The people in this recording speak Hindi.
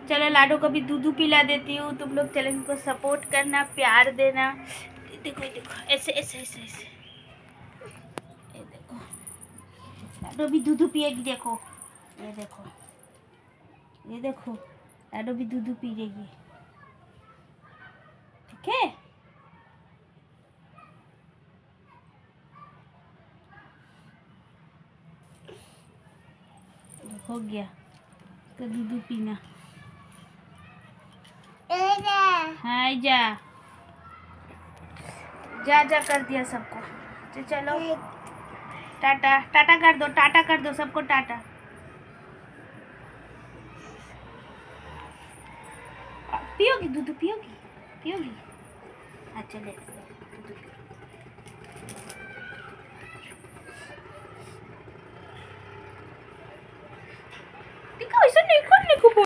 चलो लाडो को भी दूध पिला देती हूँ। तुम लोग चैनल को सपोर्ट करना, प्यार देना। देखो देखो ऐसे ऐसे ऐसे ऐसे, ये देखो लाडो भी दूध पिएगी। देखो ये देखो, ये देखो लाडो भी दूध पिएगी। ठीक है, हो गया तो दूध पीना। हाँ जा जा जा कर दिया सबको। तो चलो टाटा, टाटा कर दो, टाटा कर दो सबको, टाटा। पियोगी दूध, पियोगी पियोगी? अच्छा ले दूध पियो। देखो ऐसा नहीं करने को